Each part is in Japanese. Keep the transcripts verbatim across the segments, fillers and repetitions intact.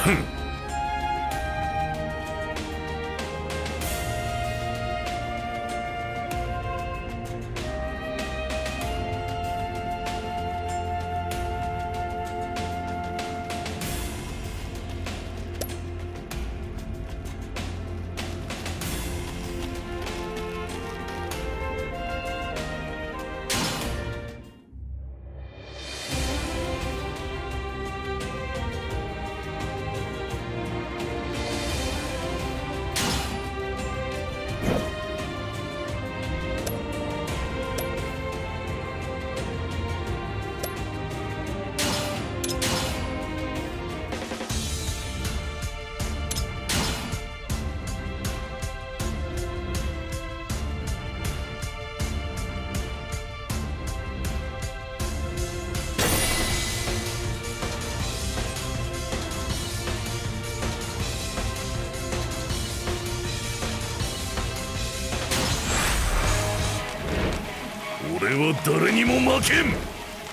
俺は誰にも負けん。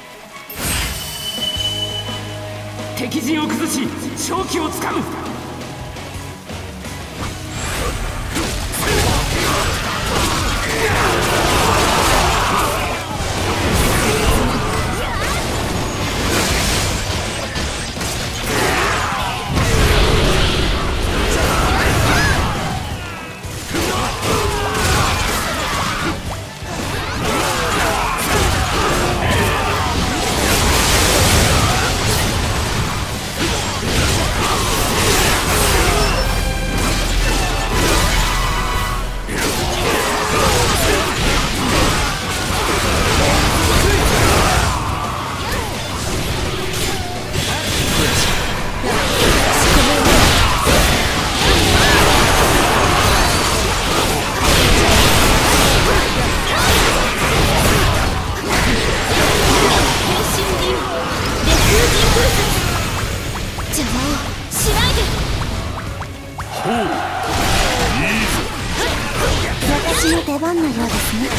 敵陣を崩し勝機をつかむ。 私の出番のようですね。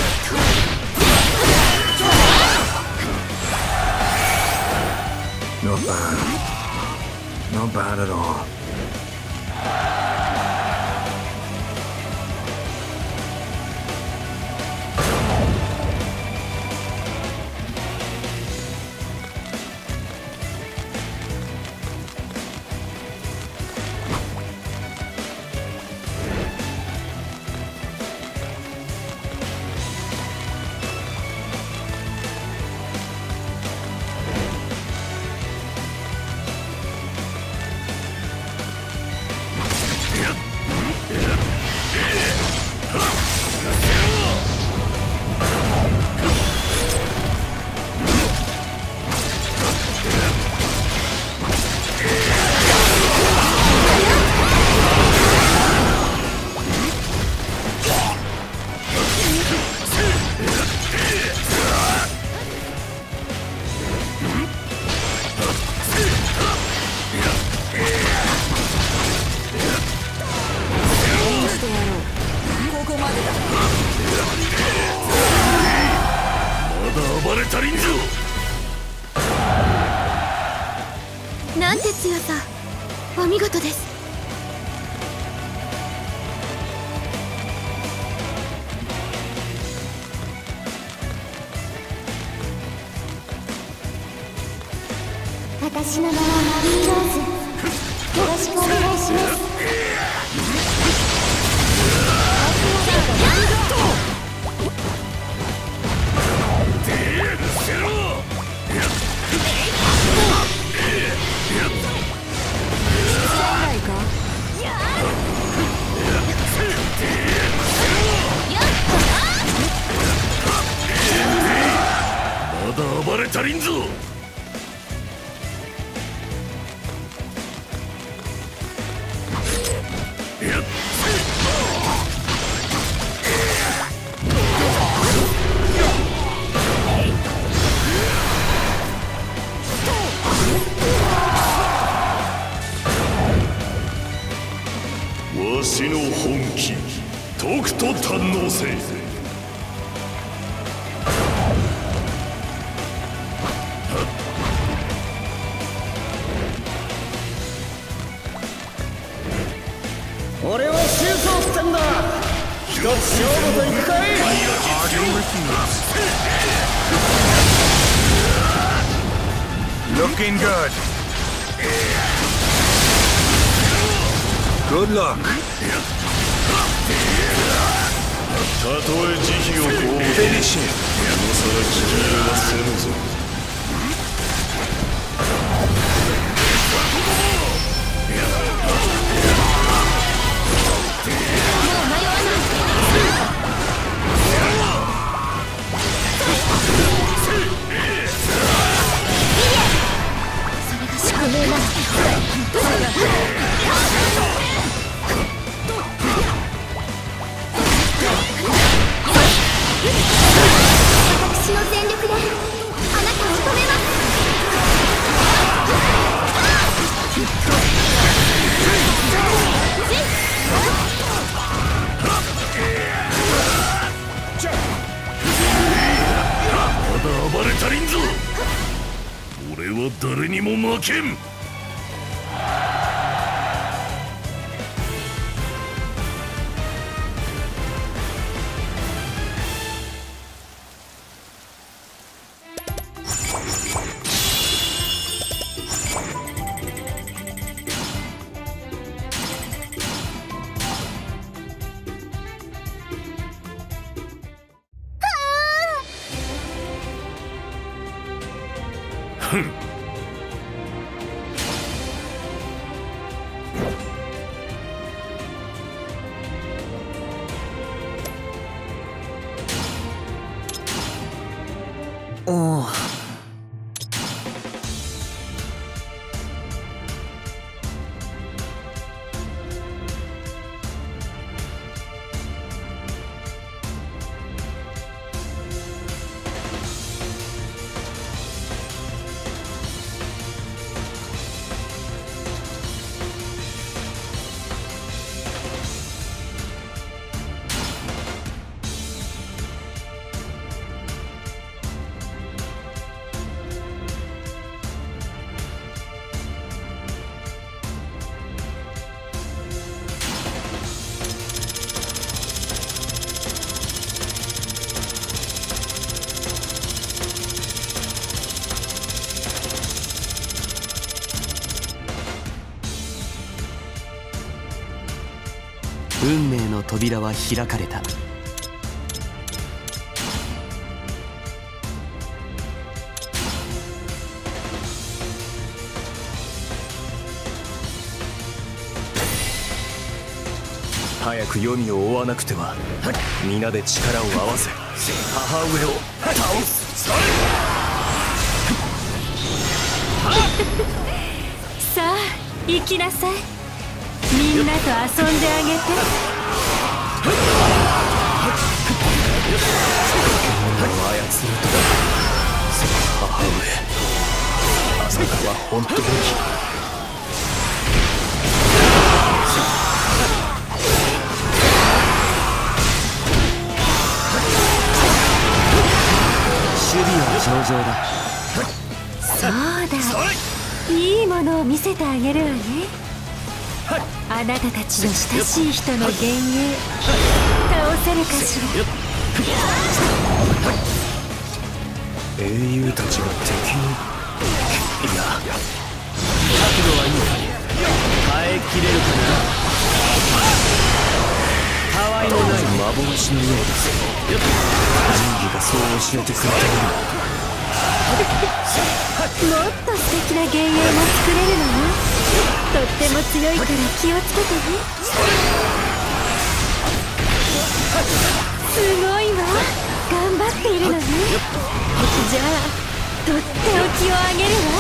Not bad. Not bad at all. なんて強さ、お見事です。私の名はマリーローズ。よろしくお願いします。 まだ暴れ足りんぞ。わしの本気とくと堪能せい。 といくかい。 Looking good. Good luck. たとえ慈悲をこう Finish it. 今さら気にはせぬぞ。 私の全力であなたを止めます。 まだ暴れ足りんぞ。俺は誰にも負けん。ふん。 おう。運命の扉は開かれた。早く黄泉を追わなくては。皆で力を合わせ母上を倒す。 さあ行きなさい。みんなと遊んであげて。 獣を操るとその母上、あなたは本当に守備は上々だ。 そうだ、いいものを見せてあげるわね。あなたたちの親しい人の幻影倒せるかしら。 英雄たちが敵に。いや、覚悟はいいかい。耐えきれるかな。たわいのない幻のようです。仁義がそう教えてくれている。 もっと素敵な幻影も作れるのよ。とっても強いから気をつけてね。すごいわ、頑張っているのね。じゃあとっておきをあげるわ。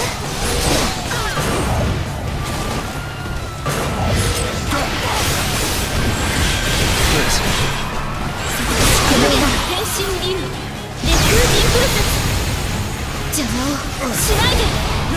この変身流レクーディンプロセス、邪魔をしないで。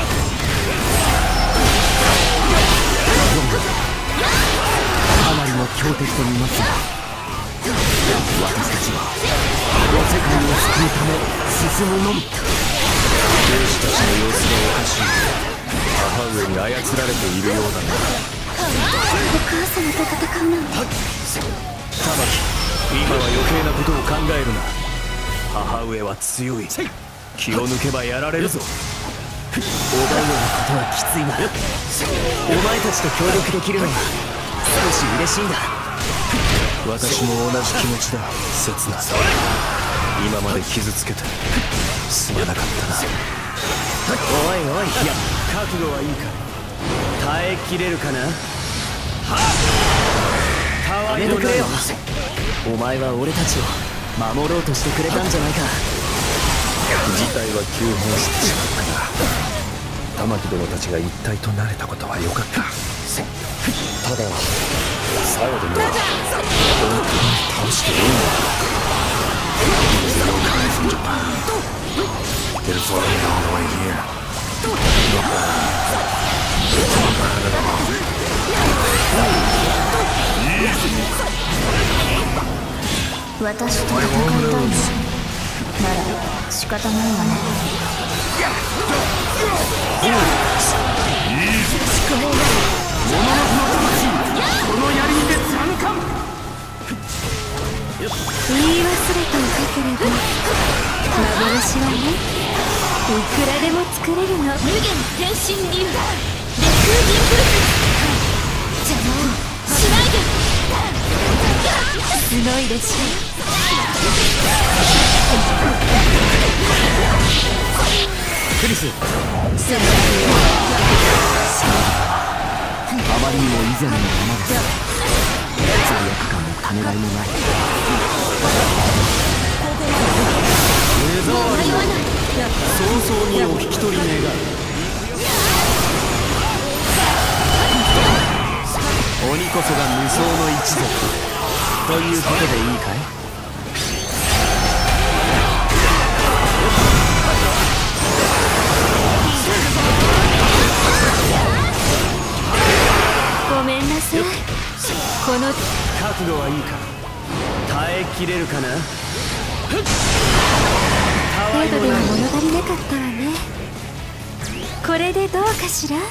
かなりの強敵と見ますが、私たちはこの世界を救うため進むのみ。兵士たちの様子がおかしい。母上に操られているようだな。 お母様と戦うの。 玉木、 今は余計なことを考えるな。母上は強い。気を抜けばやられるぞ。お前のことはきついが、お前たちと協力できるのは少し嬉しいんだ。私も同じ気持ちだ、刹那。今まで傷つけてすまなかったな。おいおい、いや覚悟はいいか。耐えきれるかな。やめてくれよ。お前は俺たちを守ろうとしてくれたんじゃないか。事態は急変してしまったが、玉木殿たちが一体となれたことは良かった。ただサヨ殿は本当に倒していいのか。 私と戦いたいのなら仕方ないわね。 この槍にて貫かん。 言い忘れておかければ幻はね、いくらでも作れるの。無限変身流レクーディングルス邪魔をしないですごいでしょ。クリス、あまりにも以前のままです。罪悪感もためらいもない。目障りの早々にお引き取り願う。鬼こそが無双の一族ということでいいかい。ごめんなさい。この覚悟はいいか。耐えきれるかな。程度では物足りなかったわね。これでどうかしら。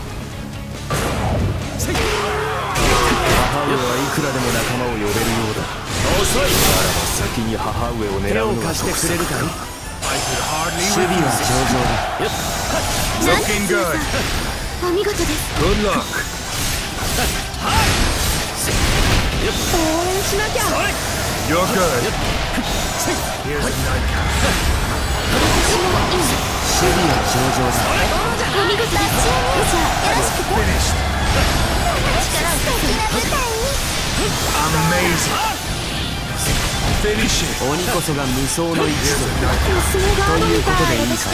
母上はいくらでも仲間を呼べるようだ。遅い。ならば先に母上を狙うのが得策。手を貸してくれるかい。守備は上々だ。 Looking good。お見事です。 Good luck。 応援しなきゃ。 You're good。 Here's the nightcap。 私もいい。 守備は上々だ。 お見事です。よろしくて。力を貸してください。 Amazing。 Finish it。 鬼こそが無双の一族ということでいいか。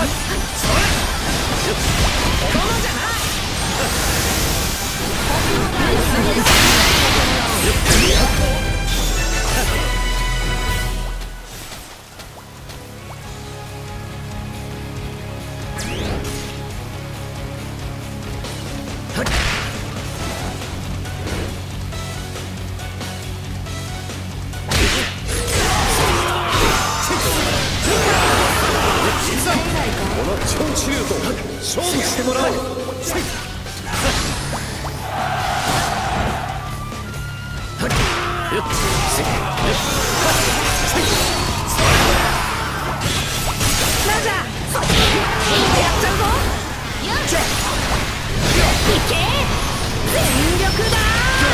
この超治療と勝負してもらおう。なんじゃ、やっちゃうぞ。いけ、全力だ。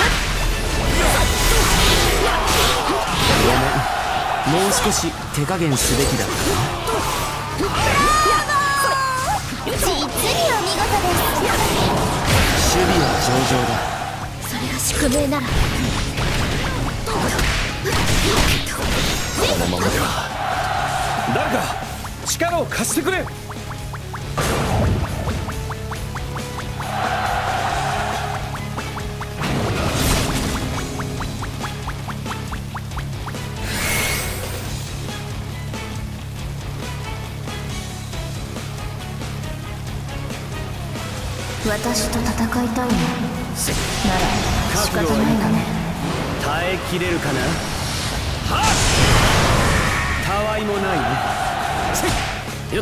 ごめん、もう少し手加減すべきだったな。 実にお見事です。 守備は上々だ。 それが宿命なら。 このままでは。誰か力を貸してくれ。 私と戦いたいのなら仕方ないわね。 耐えきれるかな。はっ、たわいもないね。よっ。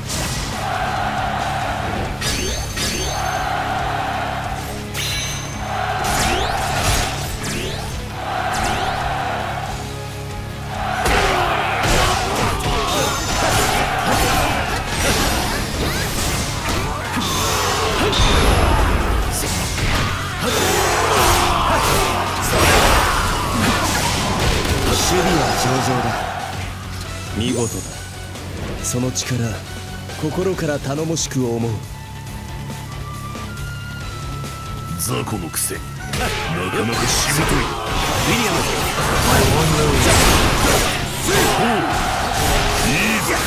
だ。見事だ。その力、心から頼もしく思う。 雑魚のくせになかなかしぶとい。ウィリアム、いいぞ。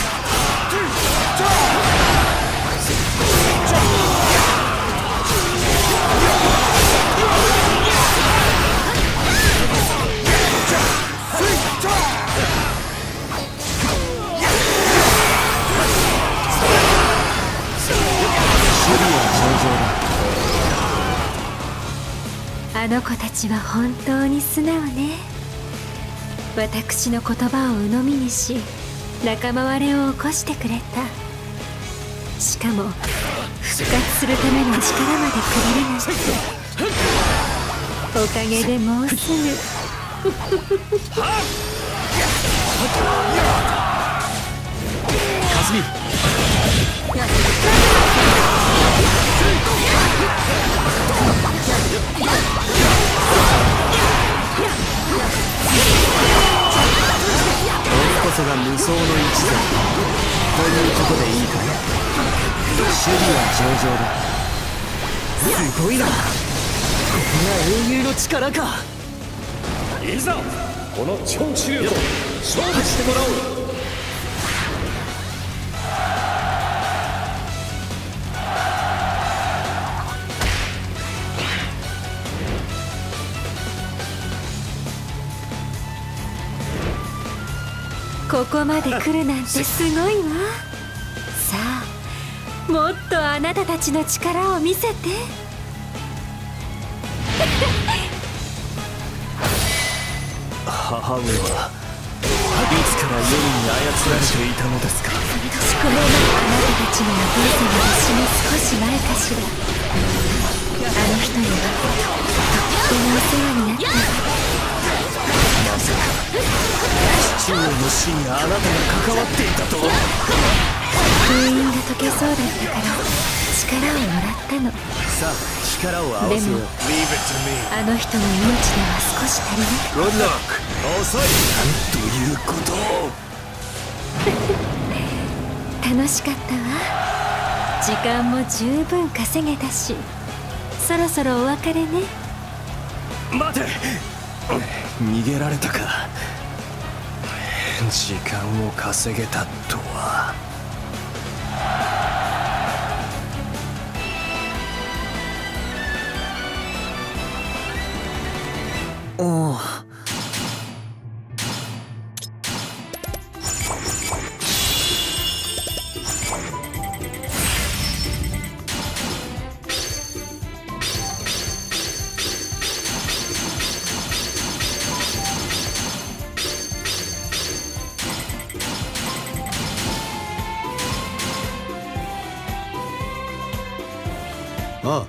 あの子たちは本当に素直ね。私の言葉を鵜呑みにし、仲間割れを起こしてくれた。しかも復活するための力までくれるなんて。おかげでもうすぐかすみ、俺こそが無双の一座ということでいいかね。守備は上々だ。すごいな、これが英雄の力か。 いざこの超治療と勝負してもらおう。 ここまで来るなんてすごいわ。さあ、もっとあなたたちの力を見せて。 母上はいつから夜に操られていたのですか。 このあなたたちのお父様が死ぬ少し前かしら。あの人にはとってもお世話になっている。 まさか父上の死にあなたが関わっていたとは。 封印が解けそうだったから力をもらったの。 さあ力を合わせよう。 でもあの人の命では少し足りない。 グッドラック。遅い。なんということを。 楽しかったわ。時間も十分稼げたし、そろそろお別れね。 待て、逃げられたか。時間を稼げたとは。おう。ああ。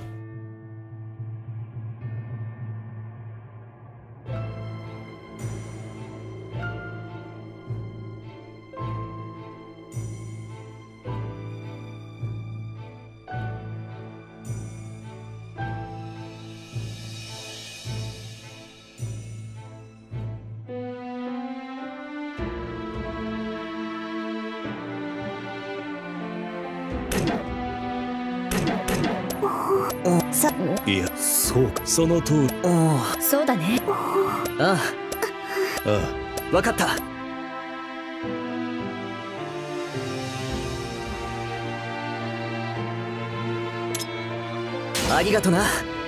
いや、そうか、その通り。 そうだね。 ああ、ああ、分かった。ありがとな。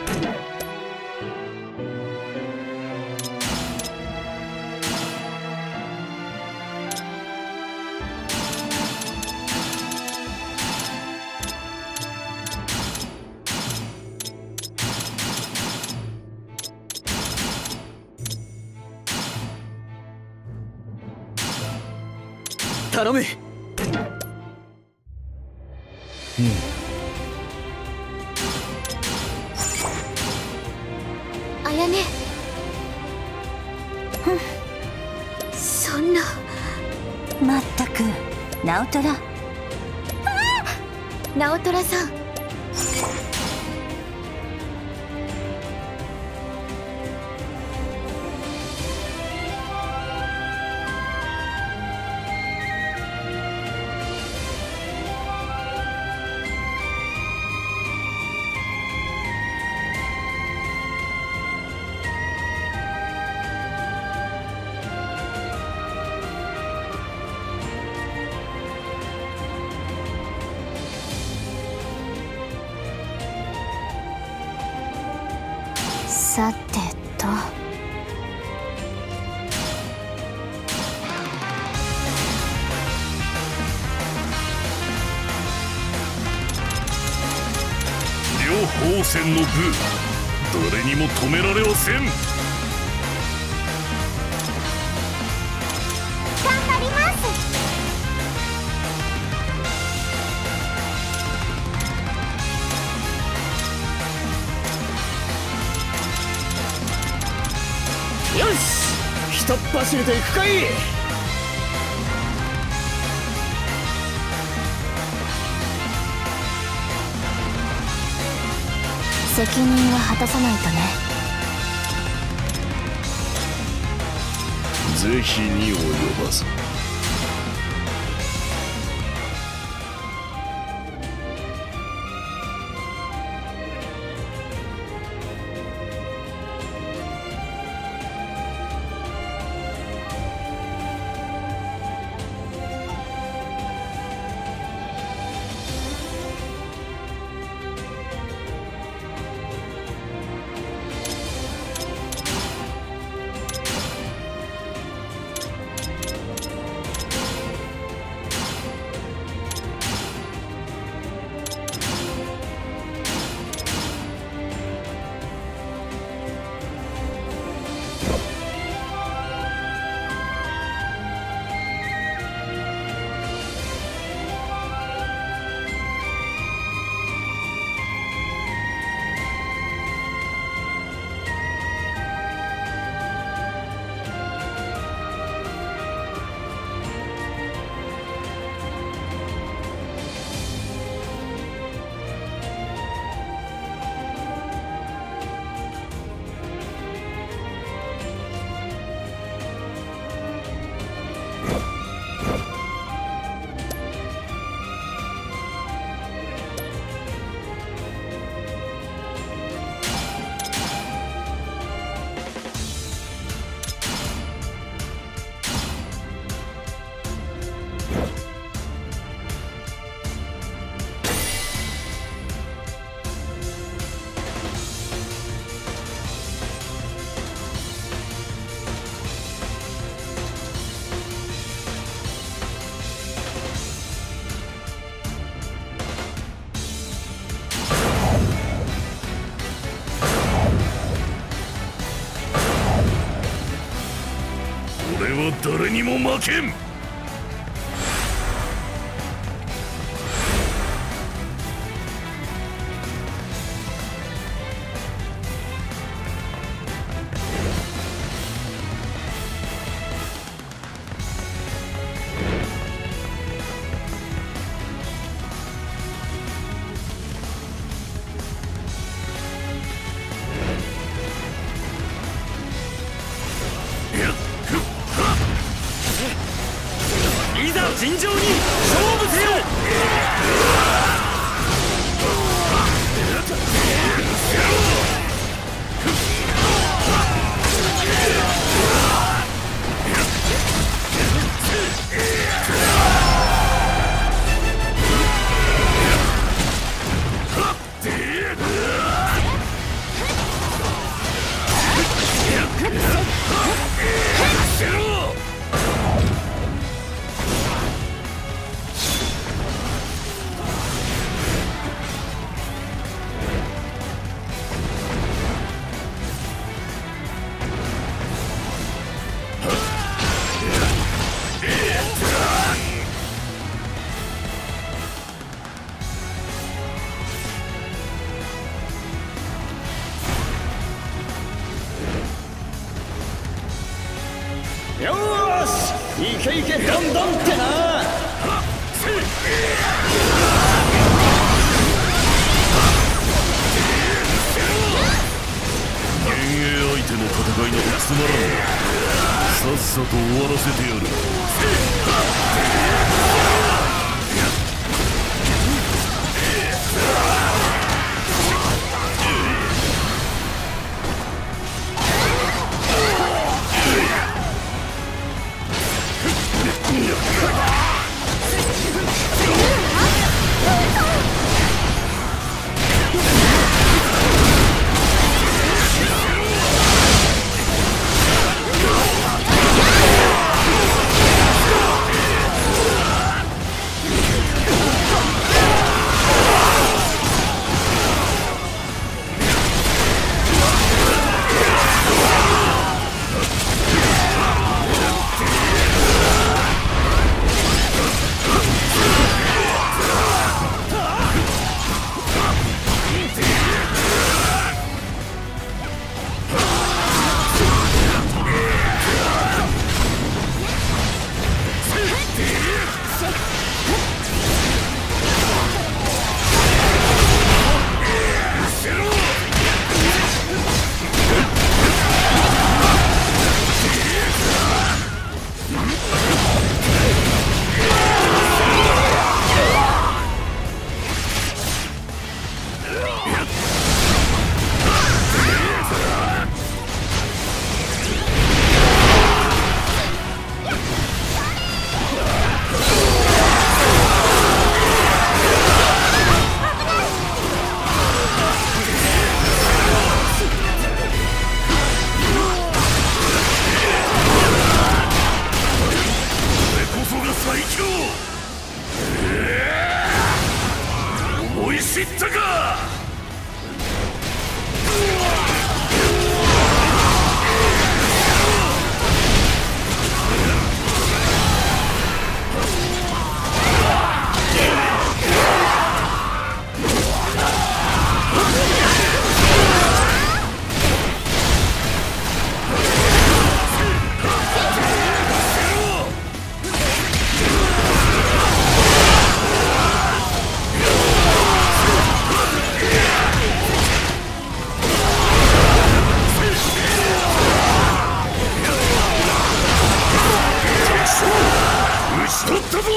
頼む。うん。 あやね。そんな。 まったく、ナオトラ。 ナオトラさん。 さてと。 両方戦の部、誰にも止められはせん。 頑張ります。 よし、ひとっ走りといくかい。 責任は果たさないとね。 ぜひにを呼ばず。俺は誰にも負けん。 尋常に勝負せよ。よーし、いけいけどんどんってな。 幻影相手の戦いなどつまらん。さっさと終わらせてやる。 う思い知ったか。取ったぞ。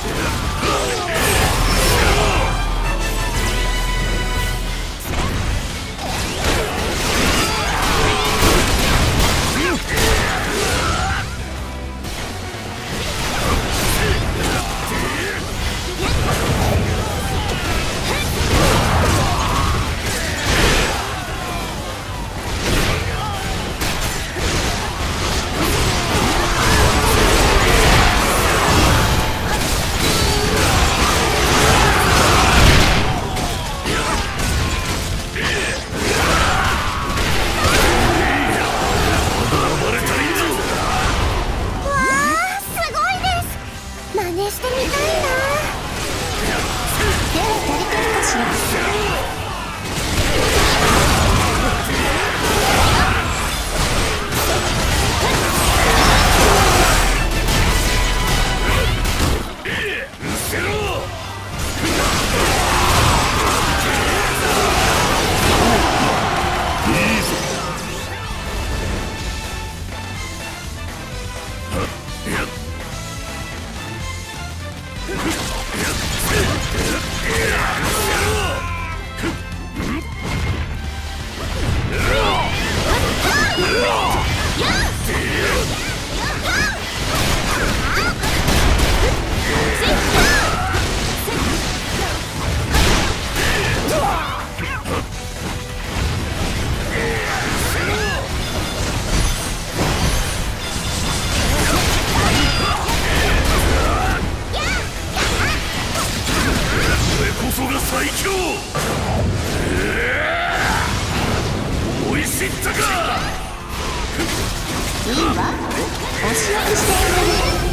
最強。思い知ったか。 いいわ、押し焼きしてあげる。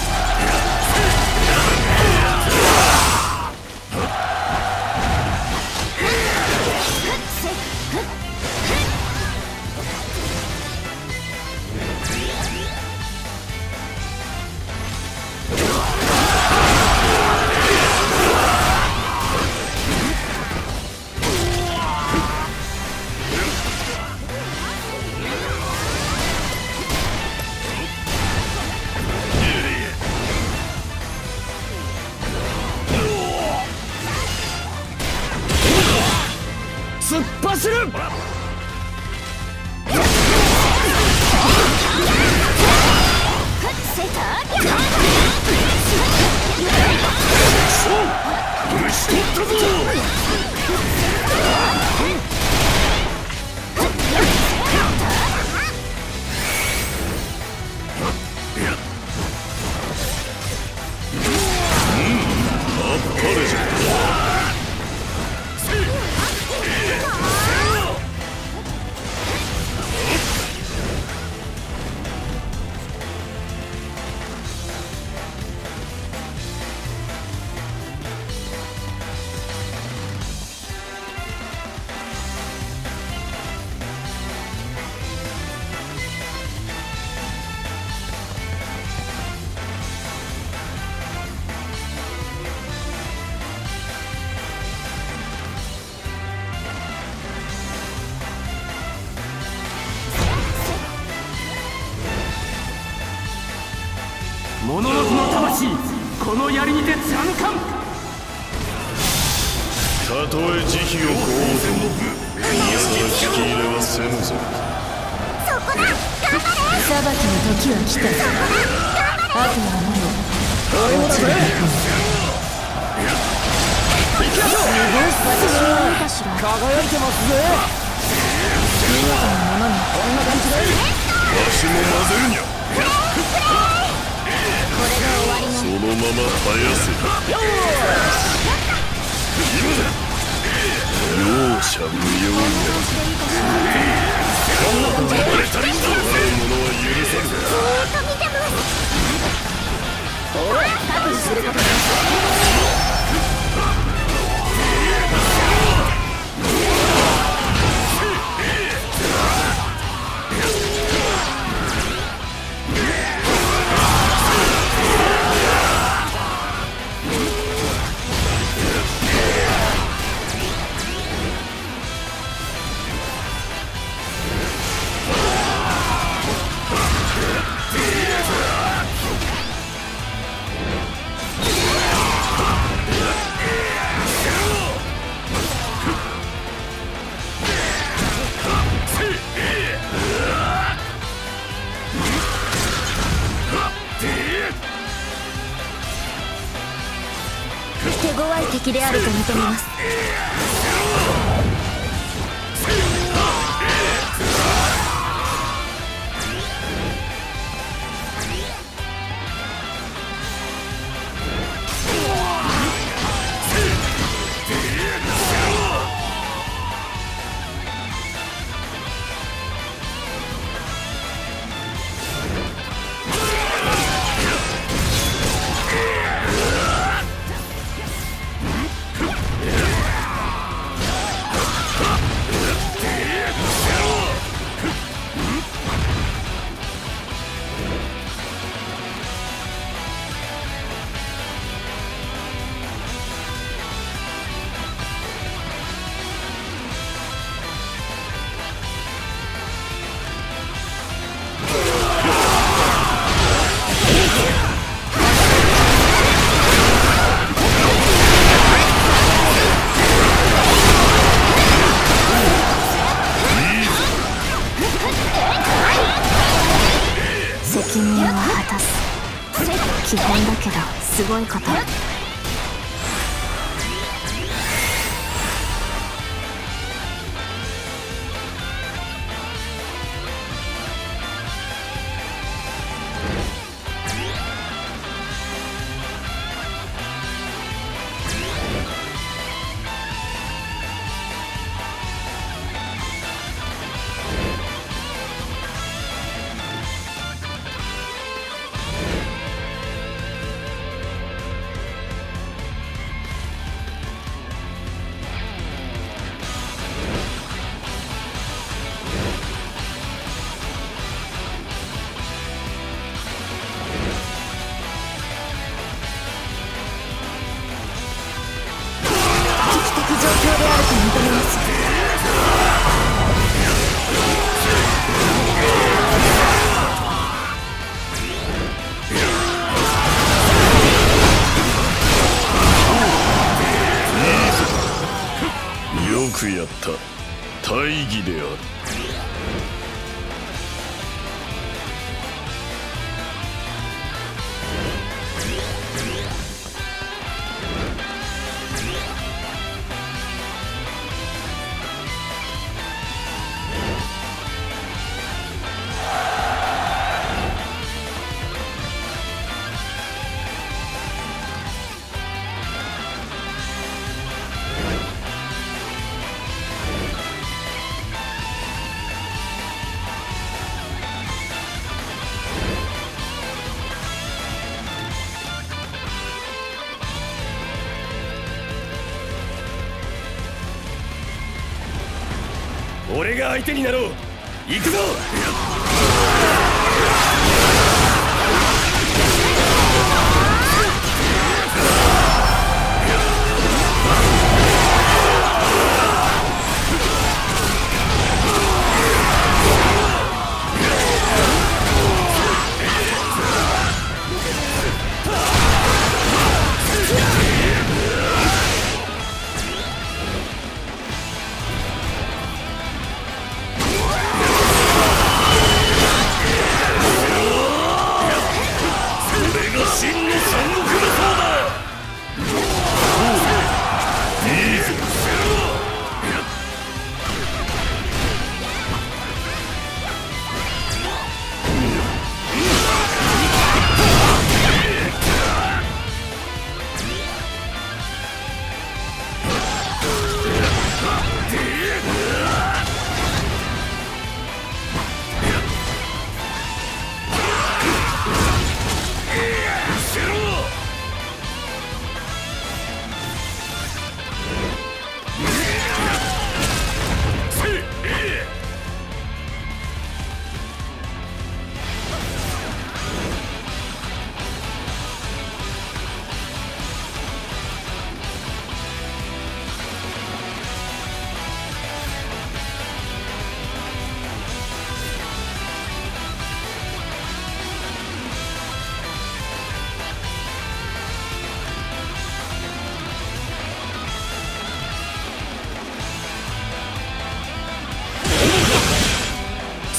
突っ走る。 打ち取ったぞ。あっぱれじゃ。 モノノフの魂、この槍にて貫かん。 たとえ慈悲をこうても今さら聞き入れはせぬぞ。 そこだ、頑張れ。 裁きの時は来た。あとはもう落ちるだけ。私は何かしら。 輝いてますぜ。 見事なものにこんな感じで。 わしも混ぜるにゃ。 これが終わりのそのまま生やせ。今だ。容赦無用だ。我れたりと我の者は許さぬ。 ずーっと見てます。ほら覚悟することです。手強い敵であると認めます。責任を果たす。基本だけどすごいこと。 よくやった。大義である。俺が相手になろう。行くぞ。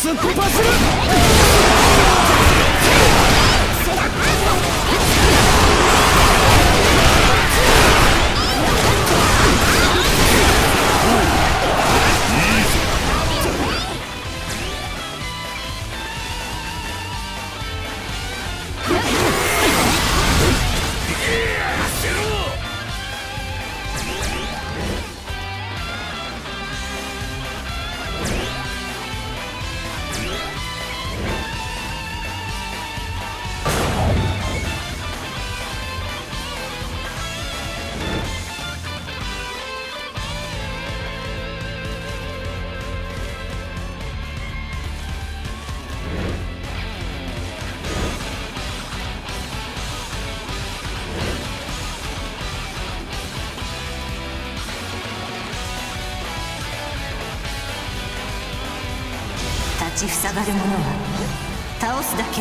突破する。 立ちふさがる者は倒すだけ。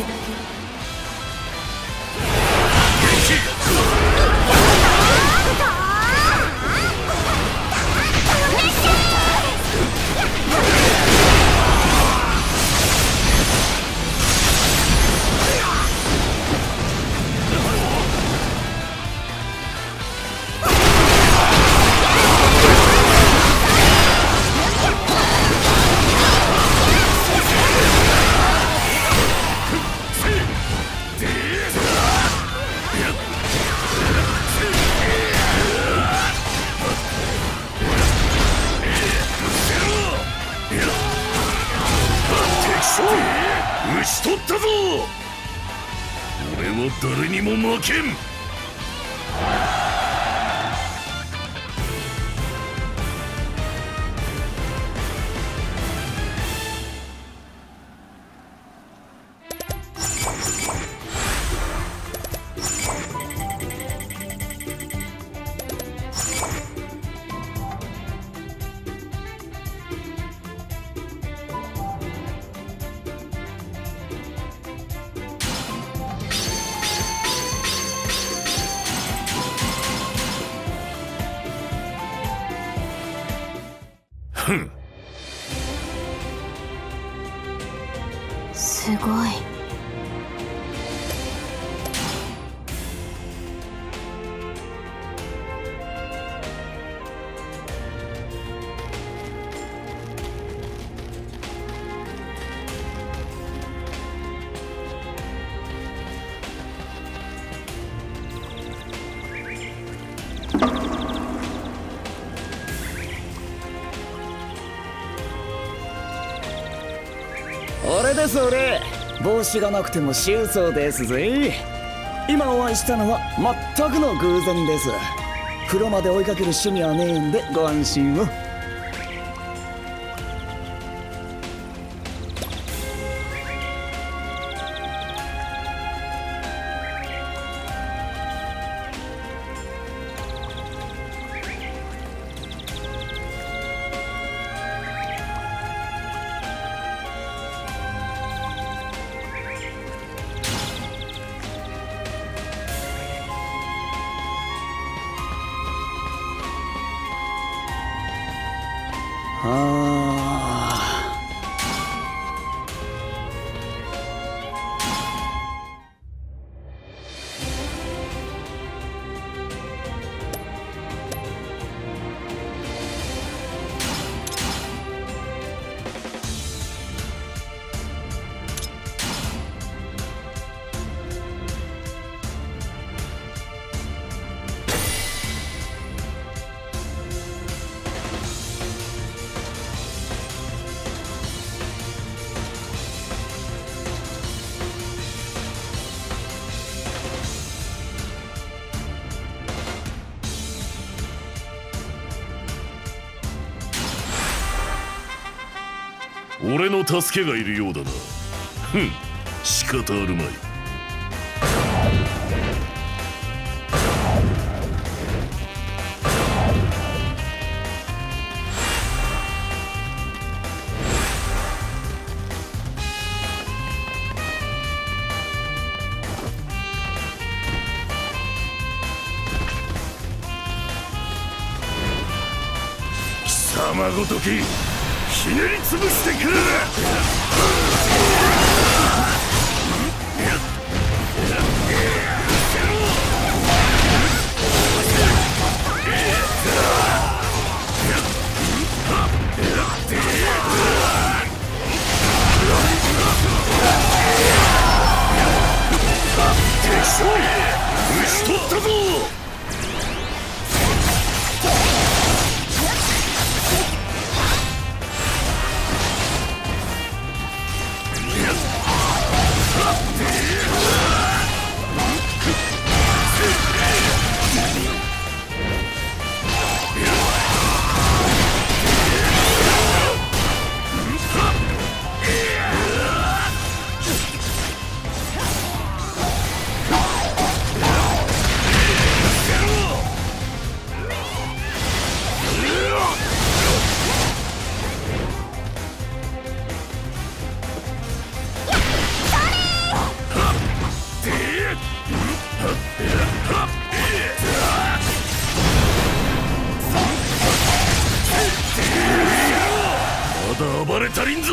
討ち取ったぞ。俺は誰にも負けん。ふん。 すごい。 俺です俺。帽子がなくても周宗ですぜ。今お会いしたのは全くの偶然です。風呂まで追いかける趣味はねえんでご安心を。ああ。 俺の助けがいるようだな。ふん、仕方あるまい。貴様ごときひねり潰してくる。 まだ暴れ足りんぞ。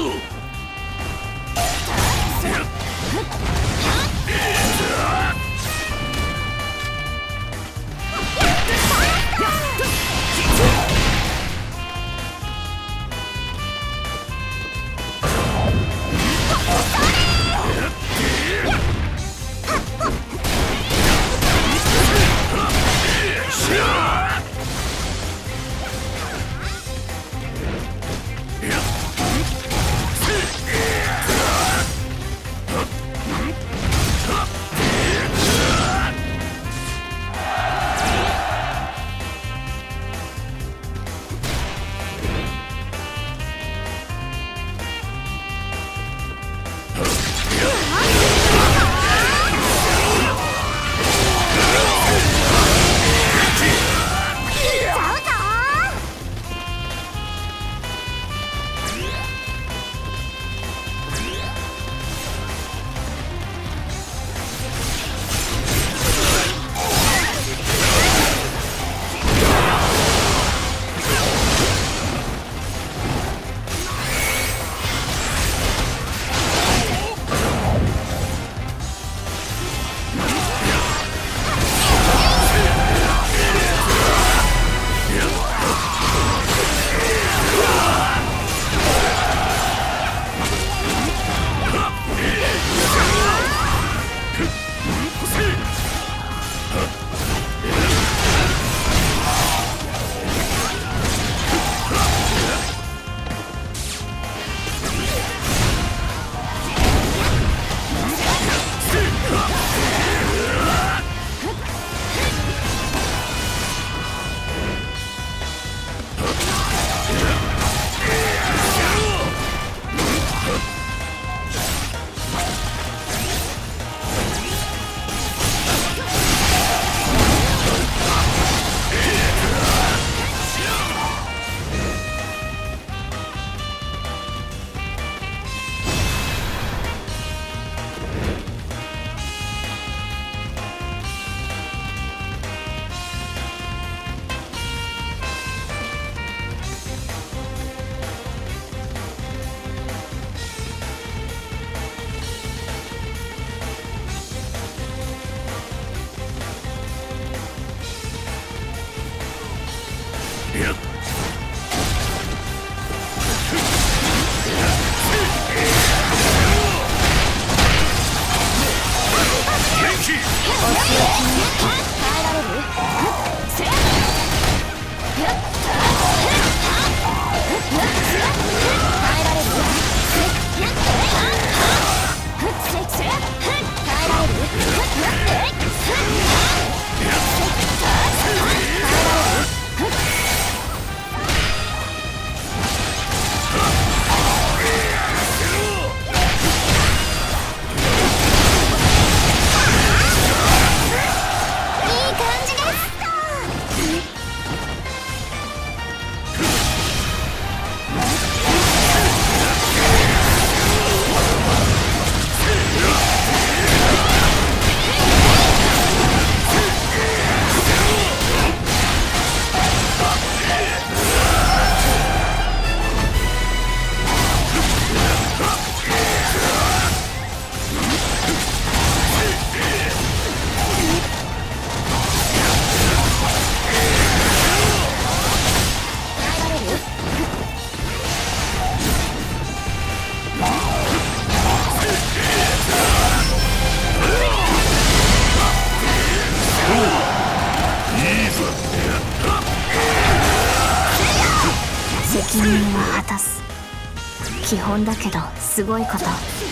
責任は果たす。基本だけどすごいこと。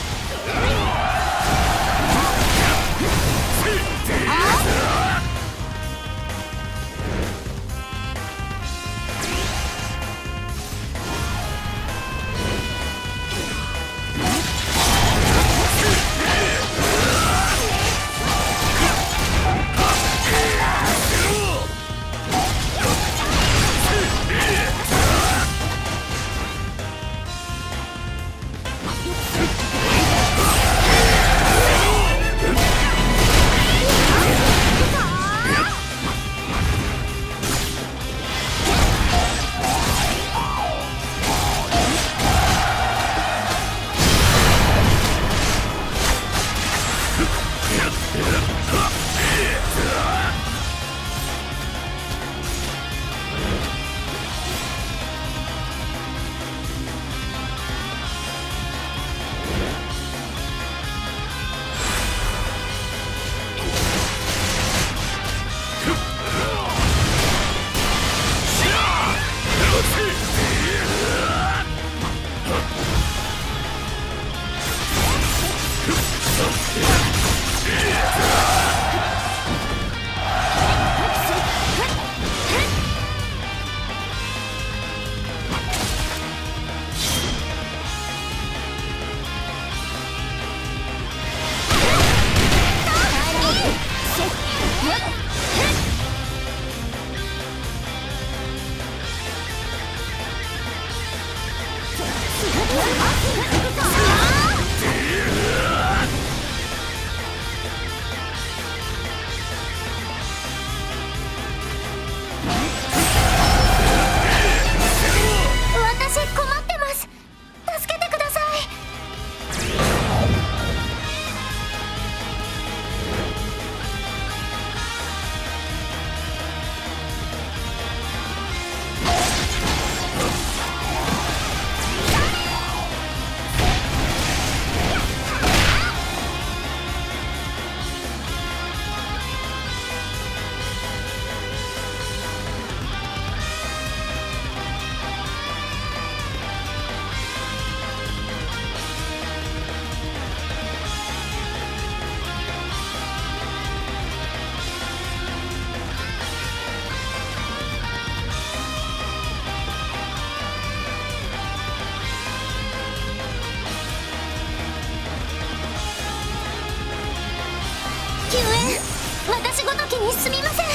私ごときにすみません。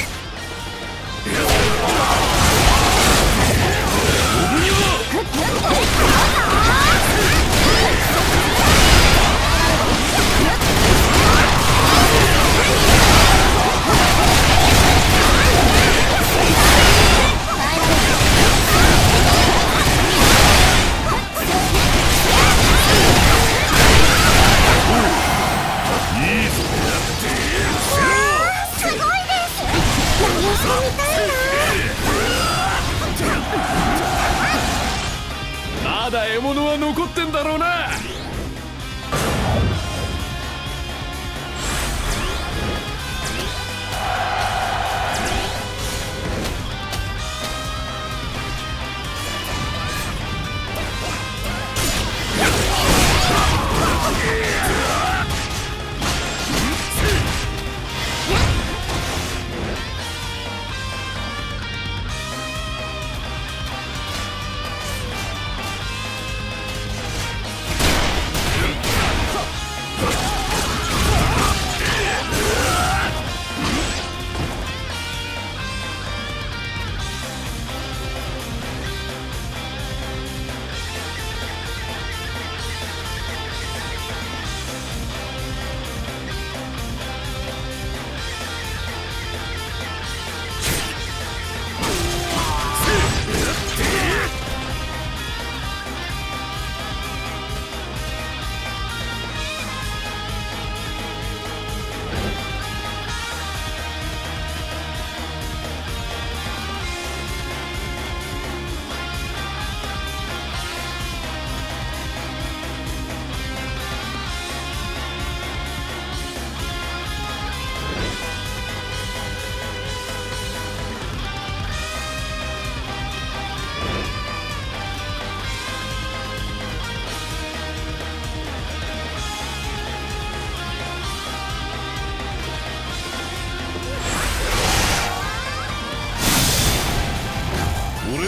まだ獲物は残ってんだろうな。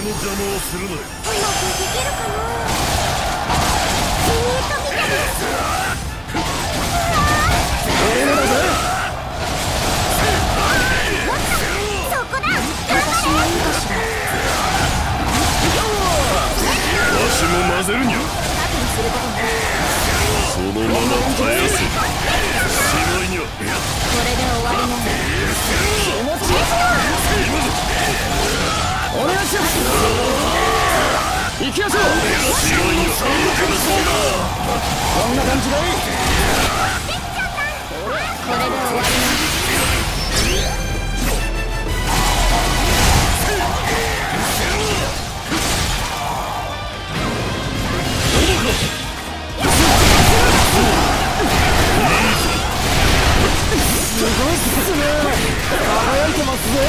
の邪魔をするなよ。 うまくできるかな。じーっと見てます。そこだ。私もいいかしら。 わしも混ぜるにゃ。 盾にすることも。 そのまま耐えせ。しまいにゃ。 これで終わりなの。気持ちいいぞ。 お願いします。行きましょう。 しまいにゃ。そうだ。 こんな感じがいい。 これで終わりなの。 すごいっすね。輝いてますぜ。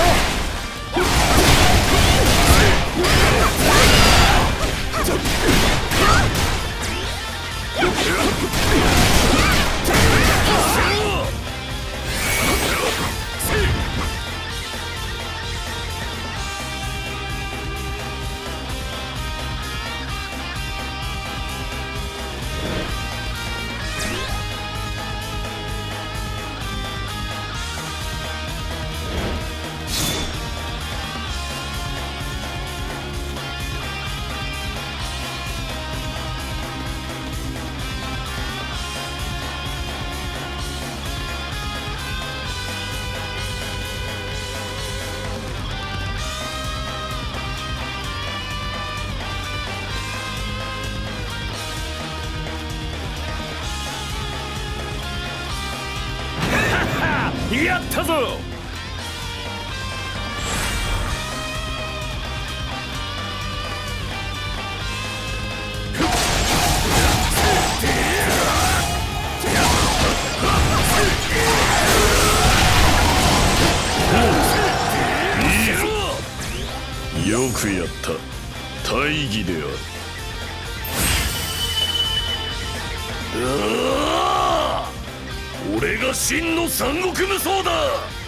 やったぞ。よくやった。大義である。うわー、俺が真の三国無双だ。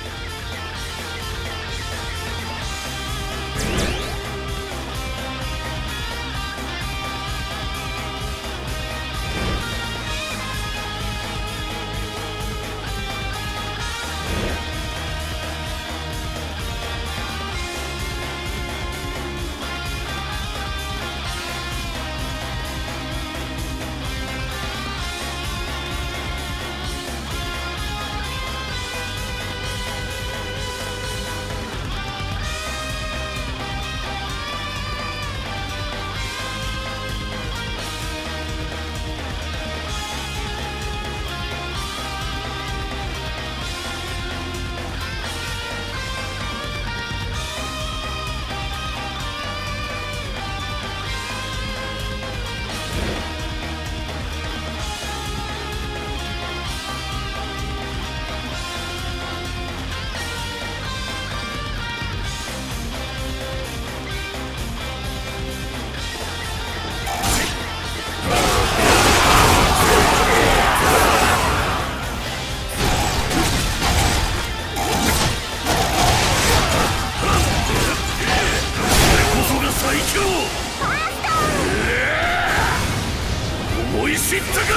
思い知ったか。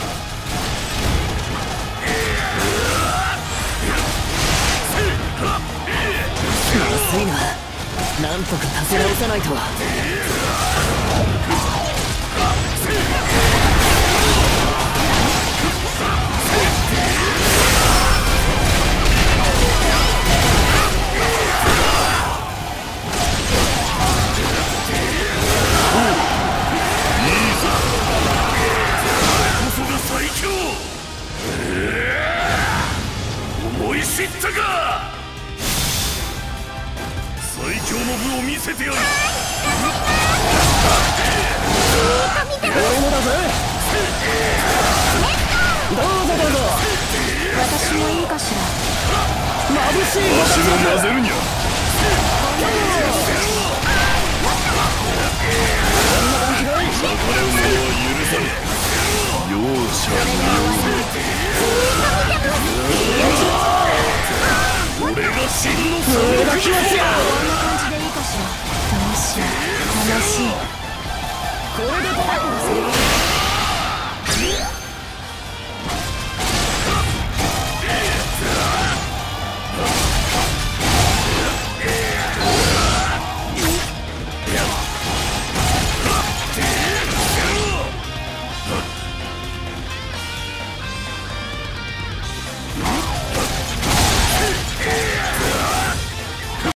まずいな。なんとか立て直さないと。 思い知ったか。最強の部を見せてやる。 俺もだぜ。どうぞどうぞ。 私もいいかしら。 眩しい。 わしも混ぜるにゃ。流れ馬は許さぬ。容赦無用。俺が真の三国無双だ。 こんな感じでいいかしら。どうしよう。 しい。これで誰かのセリフ